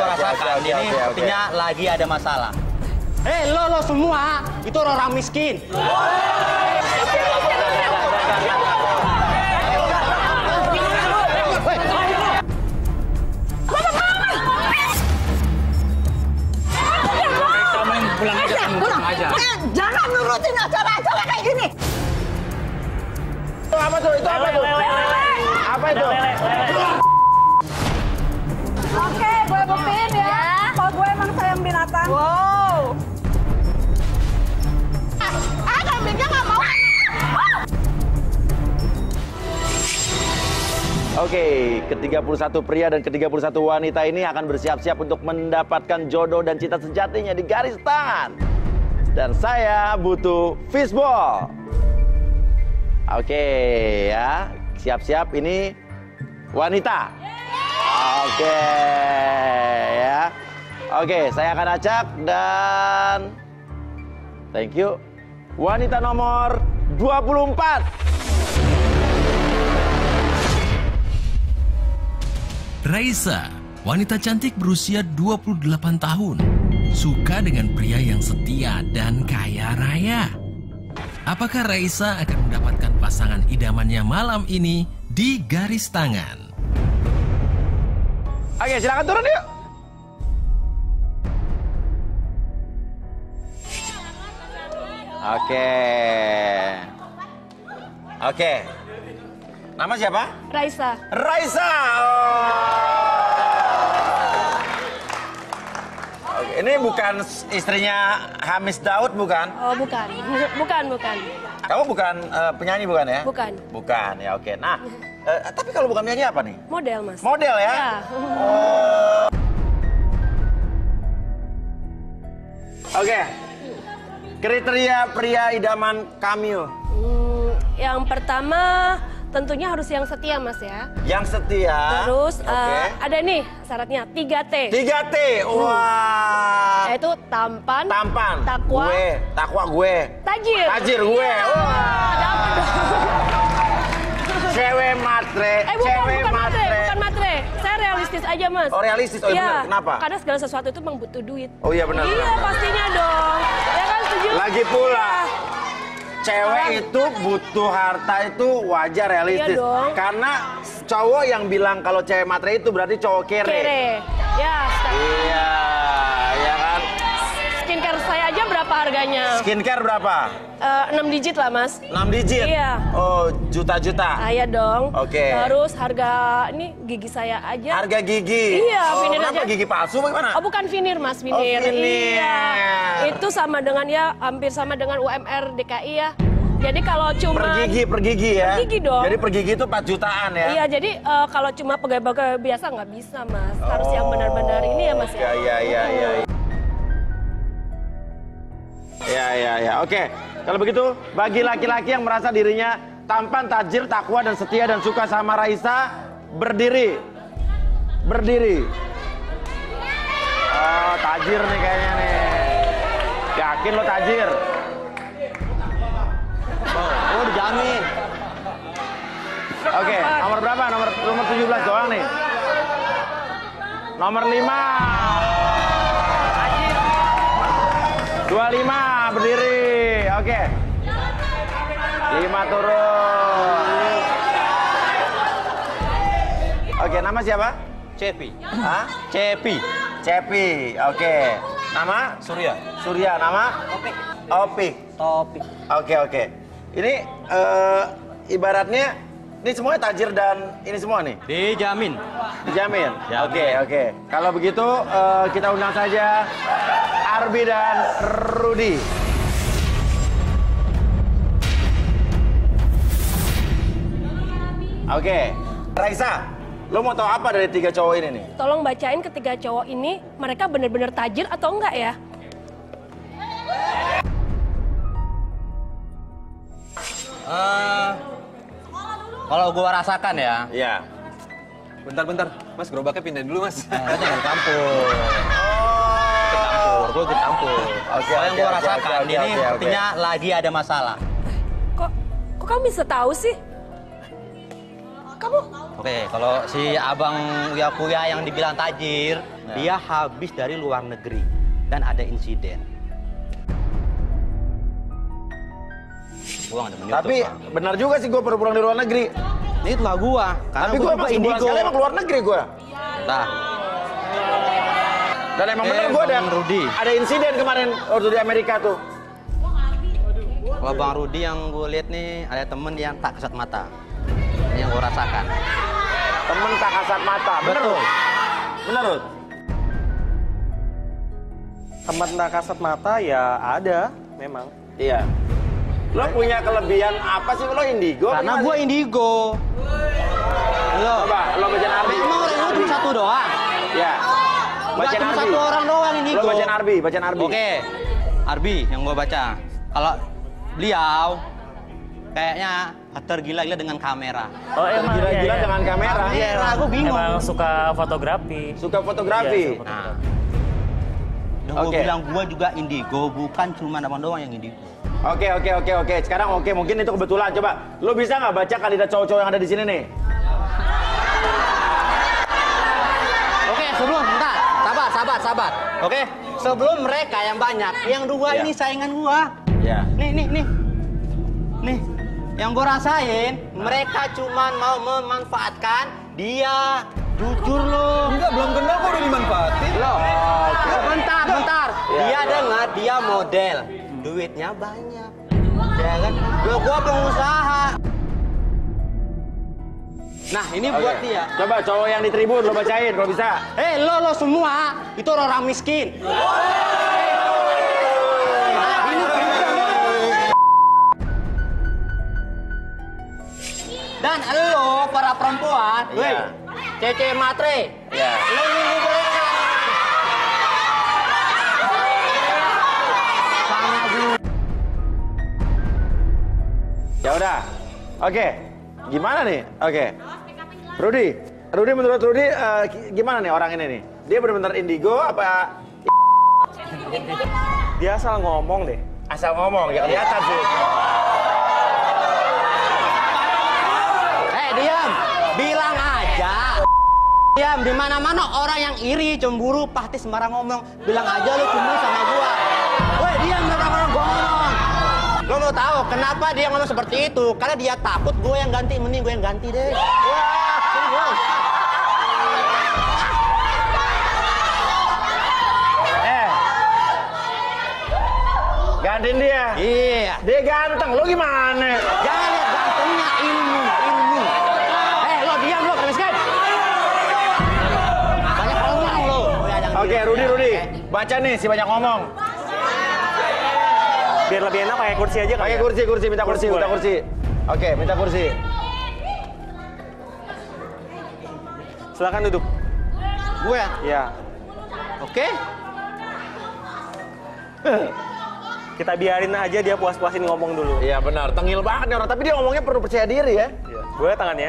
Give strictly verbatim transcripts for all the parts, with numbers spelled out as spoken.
gua rasakan ini sepertinya lagi ada masalah. Hei, lo lo semua itu orang miskin. Pulang aja, pulang aja. Jangan nurutin acara-acara kayak gini. Itu apa tuh? Itu apa tuh? Apa itu? Oke, gue buktiin ya. Kalau gue emang sayang binatang. Wow. Ah, kambingnya nggak mau. Oke, ke tiga puluh satu pria dan ke tiga puluh satu wanita ini akan bersiap-siap untuk mendapatkan jodoh dan cinta sejatinya di garis tangan. Dan saya butuh fishball. Oke, ya. Siap-siap ini wanita. Oke, ya. Oke, saya akan acak dan thank you. Wanita nomor dua puluh empat. Raisa, wanita cantik berusia dua puluh delapan tahun, suka dengan pria yang setia dan kaya raya. Apakah Raisa akan mendapatkan pasangan idamannya malam ini di garis tangan? Oke, silakan turun yuk. Oke. Oke. Nama siapa? Raisa. Raisa. Oh. Oke, ini bukan istrinya Hamis Daud, bukan? Oh, bukan. Bukan, bukan. Kamu bukan uh, penyanyi, bukan ya? Bukan. Bukan, ya oke. Nah, uh, tapi kalau bukan penyanyi apa nih? Model, Mas. Model ya? Ya. Oh. Oke. Kriteria pria idaman Kamil. Hmm, yang pertama tentunya harus yang setia, Mas ya. Yang setia. Terus Oke. uh, ada nih syaratnya tiga T. tiga T. Wah. Yaitu tampan, Tampan. takwa, Gue. Takwa gue. tajir. Tajir gue. Iya. Wah. Dapat dong. Cewek matre. Eh bukan, Cewek bukan matre, matre. bukan matre. Saya realistis aja, Mas. Oh, realistis. Oh, iya Iya, benar. Kenapa? Karena segala sesuatu itu memang butuh duit. Oh iya benar. Iya, benar, benar. pastinya dong. Ya kan, setuju? Lagi pula. Cewek Orang- itu butuh harta itu wajar realistis. Iya dong. Karena cowok yang bilang kalau cewek matre itu berarti cowok kere. Kere. Ya, sekarang. Iya, ya kan. Skincare saya aja berapa harganya? Skincare berapa? Eh, enam digit lah, Mas. enam digit? Iya. Oh, juta-juta. Ah, iya dong. Oke. Terus harga ini gigi saya aja. Harga gigi? Iya, oh, vinir kenapa aja. gigi palsu bagaimana? Oh, bukan vinir, Mas, vinir. Oh, vinir. Iya. Itu sama dengan ya, hampir sama dengan U M R D K I ya. Jadi kalau cuma Per gigi, per gigi ya? Per gigi dong. Jadi per gigi itu empat jutaan ya? Iya, jadi eh, kalau cuma pegawai-pegawai biasa nggak bisa, Mas. Harus yang benar-benar ini ya, Mas Ya, ya. ya, ya, ya. Ya, ya, ya. Oke. Kalau begitu, bagi laki-laki yang merasa dirinya tampan, tajir, takwa, dan setia dan suka sama Raisa, berdiri. Berdiri. Oh, tajir nih kayaknya nih. Yakin lo tajir? Oh, dijamin. Oke, nomor berapa? Nomor nomor tujuh belas doang nih. Nomor lima. dua puluh lima berdiri. Oke. lima turun. Oke, nama siapa? Cepi. Hah? Cepi. Cepi. Oke. Nama? Surya. Surya. Nama? Opik. Opik. Topik. Oke, oke. Ini eh, ibaratnya ini semuanya tajir dan ini semua nih. Dijamin. Dijamin? Jamin. Oke, oke. Kalau begitu eh, kita undang saja Arbi dan Rudi. Oke. Raisa, lo mau tahu apa dari tiga cowok ini nih? Tolong bacain ketiga cowok ini, mereka benar-benar tajir atau enggak ya? Eh, kalau gua rasakan ya, Iya. Bentar-bentar, Mas gerobaknya pindahin dulu Mas. eh, kita jangan campur. Oh. Campur, gua ikut campur. Oke, Kalau yang oke, gua oke, rasakan oke, oke, ini oke. sepertinya lagi ada masalah. Kok kok kamu bisa tahu sih? Kamu Oke, kalau si abang Uya Kuya yang dibilang tajir, Ya. Dia habis dari luar negeri dan ada insiden. Gua nggak demen Tapi YouTube, Bang. benar juga sih gue baru pulang dari luar negeri. Ini itulah gua. Karena Tapi gua gue juga emang sebulan indigo. sekali emang keluar negeri gue. Nah, Dan emang Eh, bener gue ada Bang Rudi. ada insiden kemarin waktu di Amerika tuh. kalau Bang Rudi yang gue lihat nih ada temen yang tak kasat mata. Ini yang gua rasakan. Temen tak kasat mata. Bener Betul. Rud? Bener Rud? Teman tak kasat mata ya ada, memang. Iya. Lo punya kelebihan apa sih? Lo indigo? apa Karena gimana gua sih? indigo. Lo, Coba, lo baca Arbi. memang orang itu cuma satu doang. Ya. Nggak Baca cuma Arbi. satu orang doang indigo. Lo baca Arbi, baca Arbi. Oke, Arbi yang gua baca. Kalau beliau kayaknya tergila-gila dengan kamera. Oh emang Gila-gila iya, iya. dengan kamera. Kamera, aku bingung. Emang suka fotografi. Suka fotografi. Iya, suka Nah, fotografi. dan gua Oke. bilang gua juga indigo, bukan cuma abang doang yang indigo. Oke, oke, oke, oke. Sekarang oke, mungkin itu kebetulan. Coba, lo bisa nggak baca kandidat cowok-cowok yang ada di sini nih? Oke, sebelum, bentar, sabar, sabar, sabar. Oke, sebelum mereka yang banyak, yang dua Ya. ini saingan gua. Ya. Nih, nih, nih. Nih, yang gua rasain, mereka cuma mau memanfaatkan dia. Jujur lo. Enggak, belum kenal kok udah dimanfaatin. Loh, bentar, bentar. Ya. Dia dengar dia model, duitnya banyak. Ya kan? Lo gua pengusaha. Nah, ini Oke. buat dia. Coba cowok yang di tribun lo bacain kalau bisa. Eh, lo lo semua itu orang miskin. Dan lo para perempuan, Iya. weh, cece matre. Ya. Lo nunggu mereka. Sama gue. Ya udah. Oke. Gimana nih? Oke. Rudi, Rudi menurut Rudi eh, gi- gimana nih orang ini nih? Dia benar-benar indigo apa Dia asal ngomong deh. asal ngomong? Ya kelihatan sih. Eh, diam. Bilang aja. Diam, di mana-mana orang yang iri, cemburu, pasti sembarang ngomong. Bilang aja lu cemburu sama gua. Woi, diam orang-orang gua ngomong. Lo mau tahu kenapa dia ngomong seperti itu? Karena dia takut gue yang ganti, mending gue yang ganti deh. Wah. Eh. Gantiin dia. Iya. Dia ganteng. Lo gimana? Jangan lihat gantengnya, ilmu, ilmu. Eh, lo diam lo, miskin. Banyak ngomong lo. Oh, ya, jangan Oke, diam. Rudi, Rudi. Oke. Baca nih si banyak ngomong. Biar lebih enak pakai kursi aja kali Pakai ya. kursi, kursi, minta kursi, Kursi minta boleh. kursi. Oke, minta kursi. Silakan duduk. Gue, Ya. oke? Kita biarin aja dia puas-puasin ngomong dulu. Iya benar, tengil banget nih orang. Tapi dia ngomongnya perlu percaya diri ya. Iya. Boleh tangannya?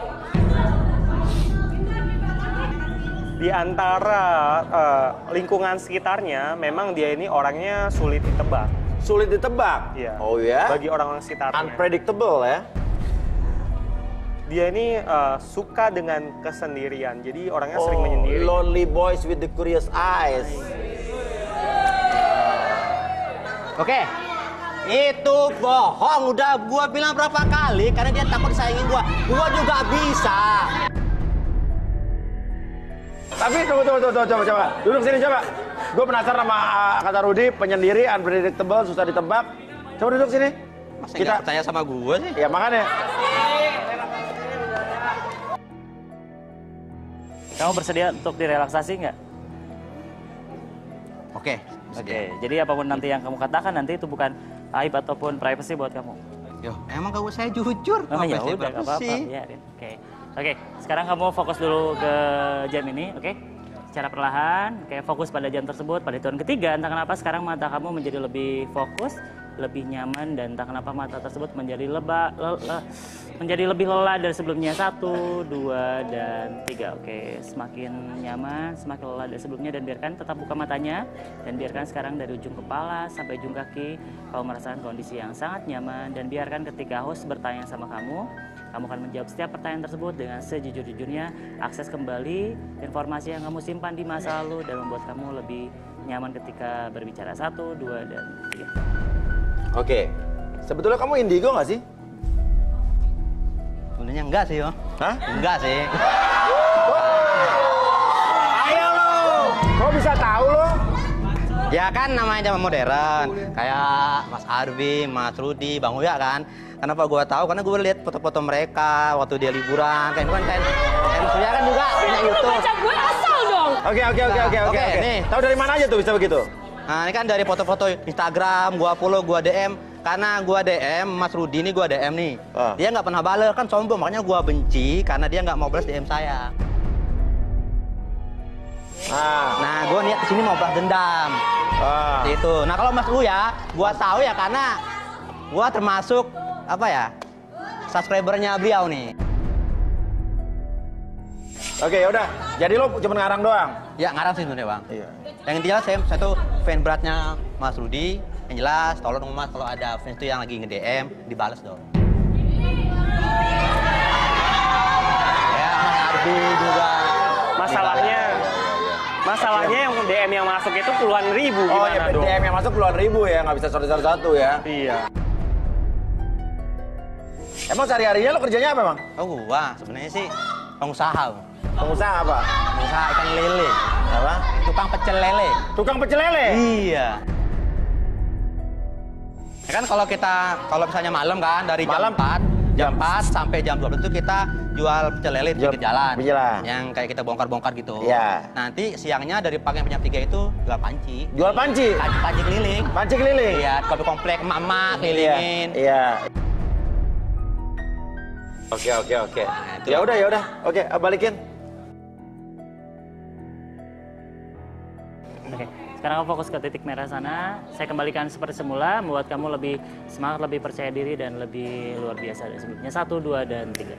Di antara eh, lingkungan sekitarnya, memang dia ini orangnya sulit ditebak. Sulit ditebak. Iya. Oh ya. Bagi orang sekitarnya. Unpredictable ya. Dia ini eh, suka dengan kesendirian. Jadi orangnya sering menyendiri. Lonely boys with the curious eyes. Oke. Itu bohong, udah gua bilang berapa kali karena dia takut saingin gua. Gua juga bisa. Tapi tunggu, tunggu, tunggu, coba, coba. Duduk sini coba. Gue penasaran sama uh, kata Rudi, penyendiri, unpredictable, susah ditebak. Coba duduk sini. Masa Kita, nggak percaya sama gua sih? ya makanya. Kamu bersedia untuk direlaksasi nggak? Oke. Oke, jadi apapun nanti yang kamu katakan nanti itu bukan aib ataupun privacy buat kamu. Yo, emang kalau saya jujur. Oh ya Apa sih, udah, nggak apa-apa. sih? Biarin. Oke, oke. Sekarang kamu fokus dulu ke jam ini, oke? Secara perlahan, kayak fokus pada jam tersebut. Pada hitungan ketiga, entah kenapa sekarang mata kamu menjadi lebih fokus, lebih nyaman, dan entah kenapa mata tersebut menjadi leba, le- le- menjadi lebih lelah dari sebelumnya. Satu, dua, dan tiga. Oke, semakin nyaman, semakin lelah dari sebelumnya, dan biarkan tetap buka matanya, dan biarkan sekarang dari ujung kepala sampai ujung kaki kamu merasakan kondisi yang sangat nyaman, dan biarkan ketika host bertanya sama kamu, Kamu akan menjawab setiap pertanyaan tersebut dengan sejujur-jujurnya, akses kembali informasi yang kamu simpan di masa lalu dan membuat kamu lebih nyaman ketika berbicara. Satu, dua, dan tiga. Oke, sebetulnya kamu indigo nggak sih? Sebenarnya enggak sih, Bang. Hah? Enggak sih. Ayo lo! Kok bisa tahu lo? Ya kan namanya zaman modern. Kayak Mas Arbi, Mas Rudi, Bang Uya kan. Kenapa gua tahu? Karena gua lihat foto-foto mereka waktu dia liburan. Kayak kan kan Mas Surya kan juga punya YouTube. Baca gue asal dong. Oke, oke, oke, oke, oke. Oke, nih. Tahu dari mana aja tuh bisa begitu? Nah, ini kan dari foto-foto Instagram, gua follow, gua D M. Karena gua D M, Mas Rudi ini gua D M nih. Ah. Dia nggak pernah balas, kan sombong. Makanya gua benci karena dia nggak mau balas D M saya. Ah. Nah, gua niat kesini mau balas dendam. Ah. Seperti itu. Nah, kalau Mas Uya, gua tahu ya karena gua termasuk apa ya? Subscribernya beliau nih. Oke, ya udah. Jadi lo cuma ngarang doang. Ya, ngarang sih sebenarnya, Bang. Iya. Yang intinya saya, saya tuh fan beratnya Mas Rudi. Yang jelas, tolong dong Mas kalau ada fans itu yang lagi nge-D M, dibales dong. Ya, Mas Arbi juga. Masalahnya, masalahnya yang D M yang masuk itu puluhan ribu. Oh Gimana ya, dong? D M yang masuk puluhan ribu ya, nggak bisa satu-satu ya. Iya. Emang sehari-harinya lo kerjanya apa, Bang? Oh, gua sebenarnya sih pengusaha. Bang. Pengusaha apa? Pengusaha ikan lele. Apa? Tukang pecel lele. Tukang pecel lele? Iya. Ya kan kalau kita, kalau misalnya malam kan, dari jam Malam? empat, jam empat sampai jam dua belas itu kita jual pecel lele di Jual pinggir jalan. pinggir jalan. Yang kayak kita bongkar-bongkar gitu. Iya. Nanti siangnya dari pagi sampai jam tiga itu jual panci. Jual panci? Panci, panci keliling. Panci keliling? Iya, kopi komplek emak-emak kelilingin. Iya. Oke, oke, oke. itu. Ya udah, ya udah. Oke, balikin. Oke, sekarang kamu fokus ke titik merah sana. Saya kembalikan seperti semula, membuat kamu lebih semangat, lebih percaya diri, dan lebih luar biasa dari sebelumnya. Satu, dua, dan tiga.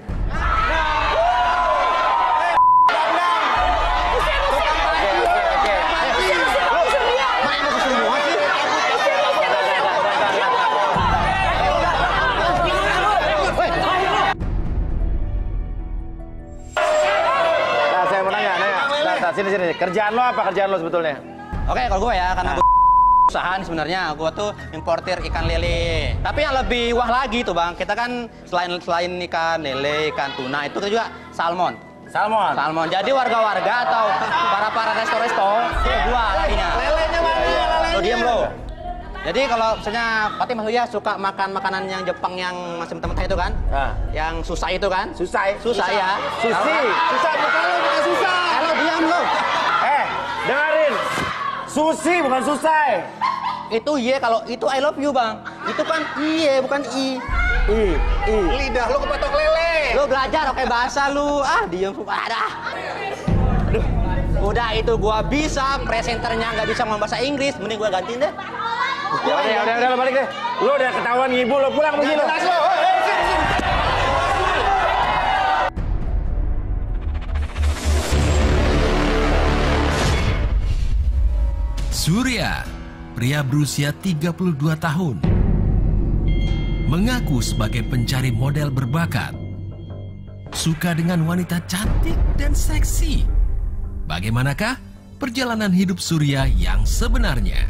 Nah, saya mau nanya, nanya. Nah, nah, sini, sini. Kerjaan lo apa kerjaan lo sebetulnya? Oke, kalau gue ya, karena gue usaha nih sebenarnya, gue tuh importir ikan lele. Tapi yang lebih wah lagi tuh Bang, kita kan selain selain ikan lele, ikan tuna, itu juga salmon. Salmon. Salmon. Jadi warga-warga atau para-para resto-resto itu jual larinya. Lelenya mana? Lelenya. Lo diem lo. Jadi kalau misalnya Pati Mas Uya suka makan makanan yang Jepang yang masih mentah-mentah itu kan? Nah. Yang susah itu kan? Susah. Susah ya. Susi. Susah bukan lo, bukan susah. Kalau diam lo. Eh, dengerin. Susi bukan susah. Itu iya, kalau itu I love you Bang. Itu kan iye bukan i. I, i. Lidah lo kepatok lele. Lu belajar oke bahasa lu. Ah, diem ada. Aduh. Udah itu gua bisa, presenternya nggak bisa ngomong bahasa Inggris, mending gua gantiin deh. Ya udah, ya udah, udah, lo balik deh. Lo udah ketahuan ngibu, lo pulang begini. Surya, pria berusia tiga puluh dua tahun, mengaku sebagai pencari model berbakat. Suka dengan wanita cantik dan seksi. Bagaimanakah perjalanan hidup Surya yang sebenarnya?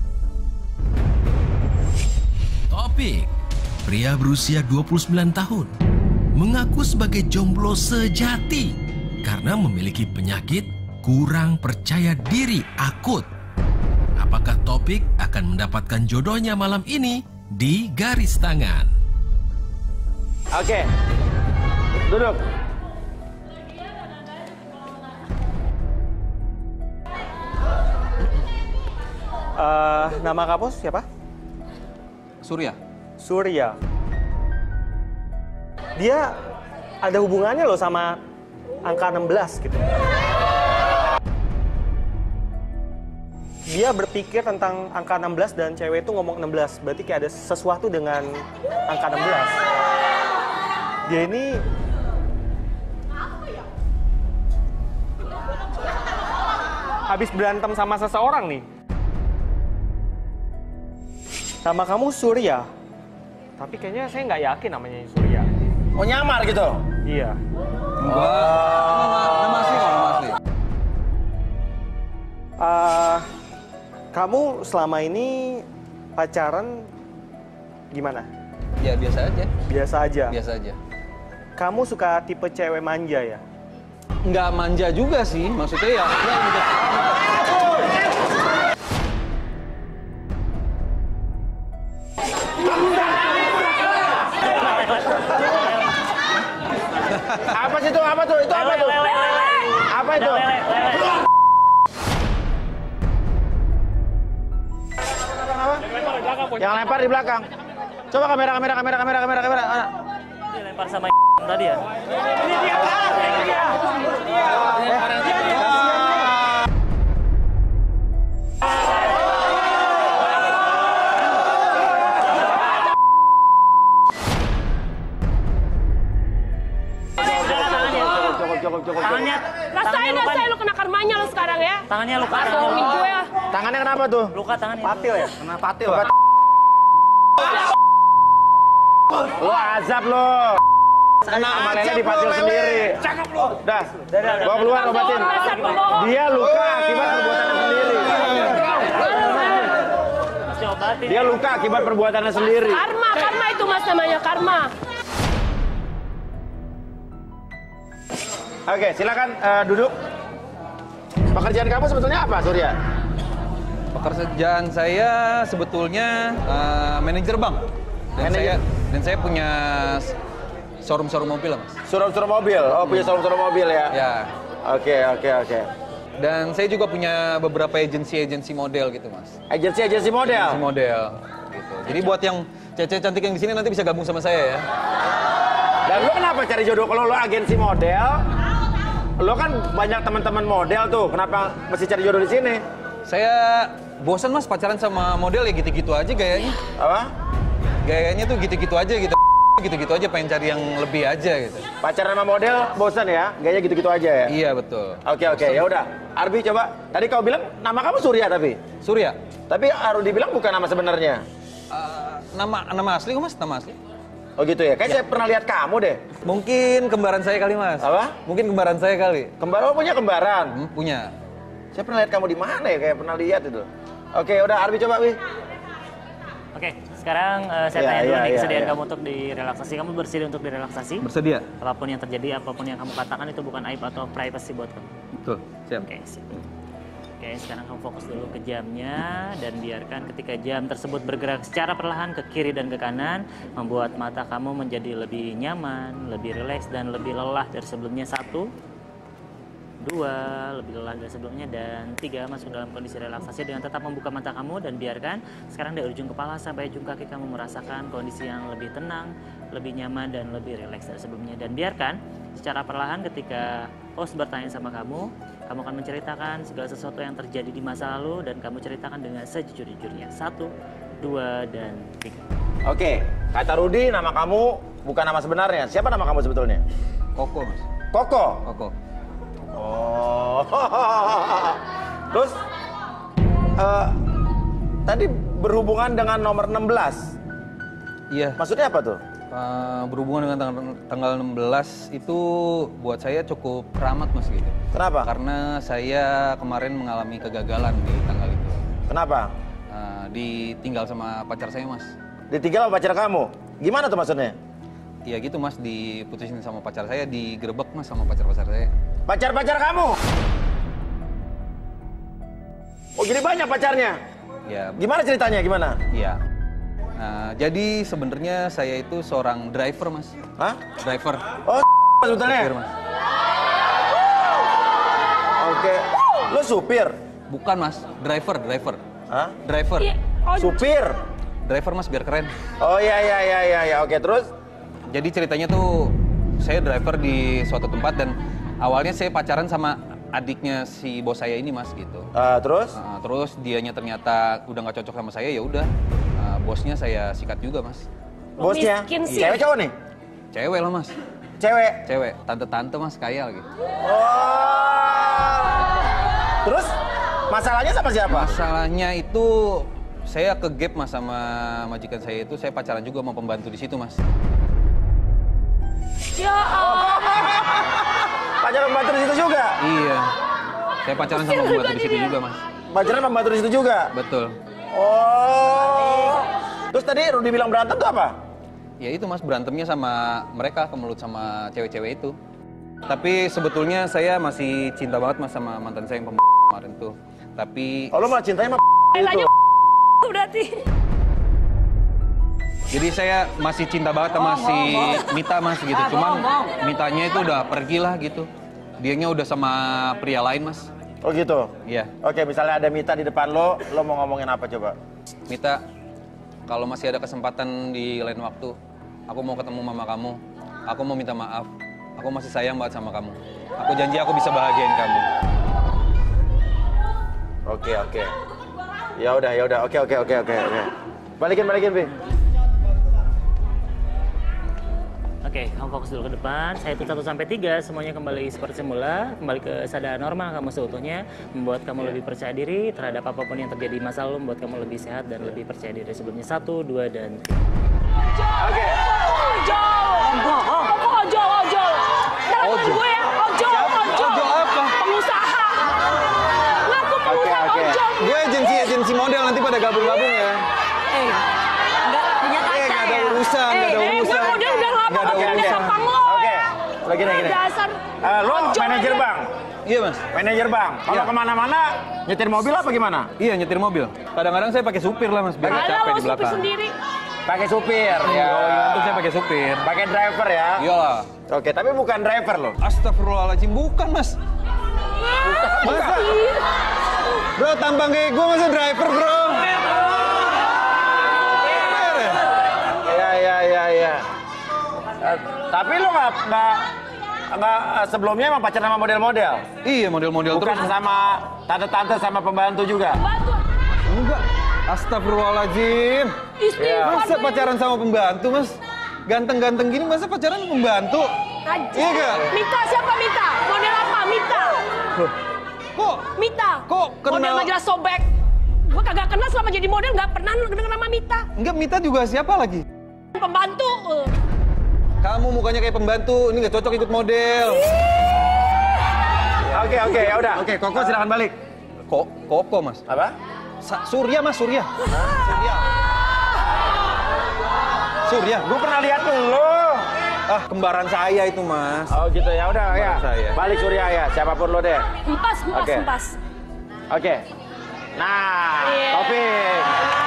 Topik, pria berusia dua puluh sembilan tahun, mengaku sebagai jomblo sejati karena memiliki penyakit kurang percaya diri akut. Apakah Topik akan mendapatkan jodohnya malam ini di Garis Tangan? Oke. Duduk. Eh, nama kamu siapa? Surya. Surya. Dia ada hubungannya loh sama angka enam belas gitu. Dia berpikir tentang angka enam belas dan cewek itu ngomong enam belas. Berarti kayak ada sesuatu dengan angka enam belas. Dia ini habis berantem sama seseorang nih. Nama kamu Surya. Tapi kayaknya saya nggak yakin namanya Surya. Oh nyamar gitu? Iya. Enggak. Nama, nama asli kok, nama asli. Uh, kamu selama ini pacaran gimana? Ya biasa aja. Biasa aja. Biasa aja. Kamu suka tipe cewek manja ya? Nggak manja juga sih, maksudnya ya. ya udah. Apa sih itu? Apa tuh? Itu apa tuh? Apa itu? Yang lempar di belakang. Coba kamera, kamera, kamera, kamera, kamera, kamera. Mana? Dilempar sama tadi ya? Ini dia, ini dia. Cukup, cukup, cukup. Tangannya, Rasain, rasain lu kena karmanya lu sekarang ya. tangannya luka. Bohongin gue ya. Tangannya kenapa tuh? Luka tangannya. Patil ya? Kena patil. Lu azab lu. Kena amalnya dipatil sendiri. Cakep lu. Dah, gua keluar obatin. Dasar pembohong. Dia luka akibat perbuatannya sendiri. Masih obatin. Dia luka akibat perbuatannya sendiri. Karma, karma itu mas namanya karma. Oke, silakan eh, duduk. Pekerjaan kamu sebetulnya apa, Surya? Pekerjaan saya sebetulnya uh, manajer bank. Dan Manajer. saya dan saya punya showroom-showroom mobil lah, Mas. Suruh-suruh mobil. Oh, punya suruh-suruh mobil ya. Ya. Oke, oke, oke. Dan saya juga punya beberapa agensi-agensi model gitu, Mas. Agensi-agensi model. Agensi model gitu. Jadi buat yang cewek cantik yang di sini nanti bisa gabung sama saya ya. Dan lo kenapa cari jodoh kalau lo agensi model? Lo kan banyak teman-teman model tuh. Kenapa mesti cari jodoh di sini? Saya bosan, Mas, pacaran sama model ya gitu-gitu aja gayanya. Apa? Gayanya tuh gitu-gitu aja gitu. Gitu-gitu aja, pengen cari yang lebih aja gitu. Pacaran sama model bosan ya? Gayanya gitu-gitu aja ya? Iya, betul. Oke, oke. Ya udah. Arbi coba. Tadi kau bilang nama kamu Surya tapi. Surya. Tapi Arudi bilang bukan nama sebenarnya. Uh, nama nama asli kok, Mas? Nama asli? Oh gitu ya? Kayak saya pernah lihat kamu deh. Mungkin kembaran saya kali, Mas. Apa? Mungkin kembaran saya kali. Kembar, oh punya kembaran. Hmm, punya. Saya pernah lihat kamu di mana ya? Kayak pernah lihat itu. Oke, udah Arbi coba, Wi. Oke, sekarang uh, saya Iya, tanya dulu iya, nih iya, kesediaan iya. kamu untuk direlaksasi. Kamu bersedia untuk direlaksasi? Bersedia? Apapun yang terjadi, apapun yang kamu katakan itu bukan aib atau privacy buat kamu. Betul. Siap. Oke, siap. Oke, sekarang kamu fokus dulu ke jamnya dan biarkan ketika jam tersebut bergerak secara perlahan ke kiri dan ke kanan, membuat mata kamu menjadi lebih nyaman, lebih rileks dan lebih lelah dari sebelumnya. Satu, dua, lebih lelah dari sebelumnya, dan tiga, masuk dalam kondisi relaksasi dengan tetap membuka mata kamu dan biarkan sekarang dari ujung kepala sampai ujung kaki kamu merasakan kondisi yang lebih tenang, lebih nyaman dan lebih rileks dari sebelumnya. Dan biarkan secara perlahan ketika host bertanya sama kamu, kamu akan menceritakan segala sesuatu yang terjadi di masa lalu dan kamu ceritakan dengan sejujur-jujurnya. Satu, dua, dan tiga. Oke, kata Rudi nama kamu bukan nama sebenarnya. Siapa nama kamu sebetulnya? Koko, Mas. Koko. Koko. Oh. Terus eh, tadi berhubungan dengan nomor enam belas. Iya. Maksudnya apa tuh? Uh, berhubungan dengan tanggal, tanggal enam belas itu buat saya cukup keramat, Mas, gitu. Kenapa? Karena saya kemarin mengalami kegagalan di tanggal itu. Kenapa? Uh, ditinggal sama pacar saya, Mas. Ditinggal sama pacar kamu? Gimana tuh maksudnya? Iya gitu, Mas, diputusin sama pacar saya, digerebek, Mas, sama pacar-pacar saya. Pacar-pacar kamu? Oh jadi banyak pacarnya? Ya. Gimana ceritanya, gimana? Iya. Nah, jadi sebenarnya saya itu seorang driver, Mas. Hah? Driver. Oh sebetulnya? Supir, Mas. Oke. Lo supir? Bukan, Mas. Driver, driver. Hah? Driver. Iya, oh, Supir? Driver, Mas, biar keren. Oh iya iya iya iya ya. Oke terus? Jadi ceritanya tuh saya driver di suatu tempat dan awalnya saya pacaran sama adiknya si bos saya ini, Mas, gitu. Uh, terus? Uh, terus dianya ternyata udah nggak cocok sama saya, ya udah. Uh, bosnya saya sikat juga, Mas. Lo Bosnya? miskin sih. Cewek cowok nih? Cewek lah, Mas. Cewek? Cewek, tante-tante, Mas, kaya gitu. Oh. Terus masalahnya sama siapa? Masalahnya itu saya ke gap, Mas, sama majikan saya itu. Saya pacaran juga sama pembantu di situ, Mas. Ya Allah. Pacaran pembantu di situ juga? Iya. Saya pacaran sama pembantu di situ juga, Mas. Pacaran pembantu di situ juga? Betul. Oh. Terus tadi Rudi bilang berantem tuh apa? Ya itu Mas, berantemnya sama mereka, kemelut sama cewek-cewek itu. Tapi sebetulnya saya masih cinta banget Mas sama mantan saya yang pembantu kemarin tuh. Tapi... Oh, lo malah cintanya sama Nanya itu? berarti. Jadi saya masih cinta banget sama si Mita Mas gitu. Cuman Mitanya itu udah pergi lah gitu. Dianya udah sama pria lain Mas. Oh gitu? Iya. Oke, misalnya ada Mita di depan lo, lo mau ngomongin apa coba? Mita, kalau masih ada kesempatan di lain waktu, aku mau ketemu mama kamu. Aku mau minta maaf. Aku masih sayang banget sama kamu. Aku janji aku bisa bahagiain kamu. Oke, oke. Ya udah, ya udah. Oke, oke, oke, oke, oke. Balikin, balikin, Bi. Oke, kamu fokus dulu ke depan. Saya hitung satu sampai tiga, semuanya kembali seperti semula, kembali ke sadar normal kamu seutuhnya, membuat kamu lebih percaya diri terhadap apapun yang terjadi di masa lalu, membuat kamu lebih sehat dan lebih percaya diri sebelumnya. Satu, dua, dan tiga. Oke. Ojol. Apa ojol, ojol? Jangan Ojol. gue ya, ojol, ojol. Ojol apa? Pengusaha. Ngaku pengusaha oke. ojol. Gue agensi agensi model nanti pada gabung-gabung ya. Eh, enggak punya kaca Eh, nggak ada ya? urusan, nggak ada Eh, eh, urusan. gue model udah lama, Nggak ada udah urusan. gampang lo. Oke. Lagi nih, gini. Dasar. Eh, lo ojol manajer aja. bank? Iya Mas. Manajer bank? Kalau Iya. kemana-mana, nyetir mobil apa gimana? Iya nyetir mobil. Kadang-kadang saya pakai supir lah Mas, biar nggak Alah, capek mau di supir belakang. sendiri. Pakai supir, ya. Kalau ngantuk saya pakai supir. Pakai driver ya? Iyalah. Oke, tapi bukan driver lo. Astagfirullahaladzim, bukan Mas. Masa? Bro, tampang kayak gue masa driver bro? Iya, iya, iya, iya. Eh, tapi lo nggak nggak nggak eh, sebelumnya emang pacaran sama model-model? Iya model-model Bukan terus. sama tante-tante sama pembantu juga? Bantu. Enggak. Astagfirullahaladzim. Istighfar. Masa pacaran sama pembantu Mas? Ganteng-ganteng gini masa pacaran sama pembantu? Aja. Iya nggak? Mita siapa Mita? Model apa? Mita. Loh, kok Mita. Kok kenal- Model majalah Sobek. Gua kagak kenal selama jadi model, nggak pernah dengar nama Mita. enggak Mita juga siapa lagi? Pembantu. eh. Kamu mukanya kayak pembantu, ini nggak cocok ikut model. Oke, oke, ya udah. Oke, Koko silakan balik. Kok Koko Mas? Apa? Sa- Surya Mas, Surya. Surya. Surya. Gue pernah lihat lo. Ah, kembaran saya itu Mas. Oh gitu ya, udah ya. saya. Balik Surya ya, siapapun lo deh. Empas, empas, Oke. empas. Oke. Nah, Iya. Taufik.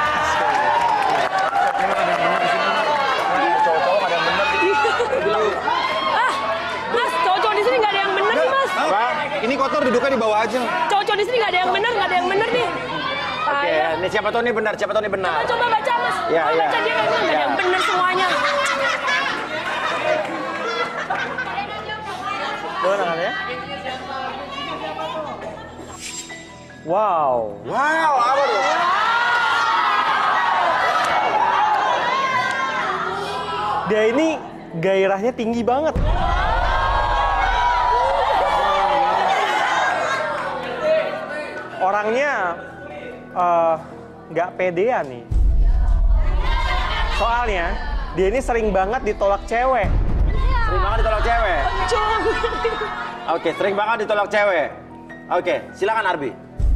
Cowok-cowok ada yang bener. Ah, Mas, cowok-cowok di sini nggak ada yang bener nih, Mas. Apa? Ini kotor duduknya di bawah aja. Cowok-cowok di sini nggak ada yang bener, nggak ada yang bener nih. Oke, Payah. ini siapa tuh ini benar, siapa tuh ini benar. Coba baca, Mas. Iya, Coba iya. baca dia nggak ada Iya. yang bener semuanya. Boleh tangannya? Wow. Wow, apa tuh? Dia ini gairahnya tinggi banget. Orangnya eh, nggak pedean nih. Soalnya dia ini sering banget ditolak cewek. Sering banget ditolak cewek. Cowok. Oke, sering banget ditolak cewek. Oke, silakan Arbi.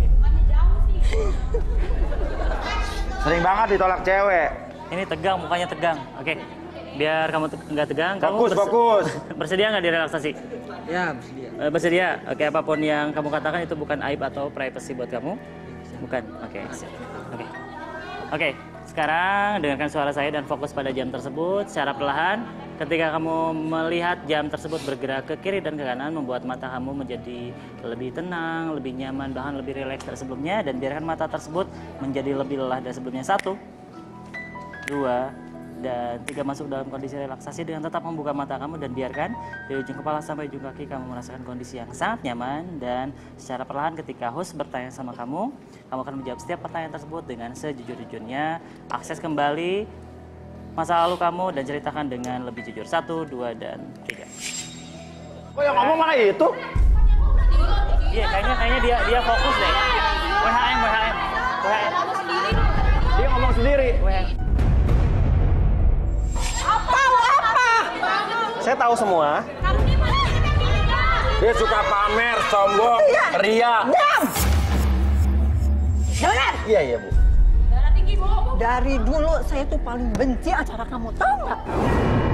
Sering banget ditolak cewek. Ini tegang, mukanya tegang. Oke, biar kamu te- nggak tegang, kamu Fokus, fokus. bersedia nggak direlaksasi? Ya, bersedia. Eh, bersedia. Oke, apapun yang kamu katakan itu bukan aib atau privacy buat kamu? Bukan. Oke, siap. Oke. Oke, sekarang dengarkan suara saya dan fokus pada jam tersebut secara perlahan. Ketika kamu melihat jam tersebut bergerak ke kiri dan ke kanan, membuat mata kamu menjadi lebih tenang, lebih nyaman, bahkan lebih rileks dari sebelumnya, dan biarkan mata tersebut menjadi lebih lelah dari sebelumnya. Satu, dua, dan tiga, masuk dalam kondisi relaksasi dengan tetap membuka mata kamu, dan biarkan dari ujung kepala sampai ujung kaki kamu merasakan kondisi yang sangat nyaman. Dan secara perlahan ketika host bertanya sama kamu, kamu akan menjawab setiap pertanyaan tersebut dengan sejujur-jujurnya. Akses kembali masa lalu kamu dan ceritakan dengan lebih jujur. Satu, dua, dan tiga. Kok yang ngomong malah itu? Iya, kayaknya kayaknya dia dia fokus deh. W H M, W H M, W H M. Dia ngomong sendiri. W H M. Saya tahu semua. Dia suka pamer, sombong, ria. Diam! Dengar! Iya, iya, Bu. Dari dulu saya tuh paling benci acara kamu, tahu nggak?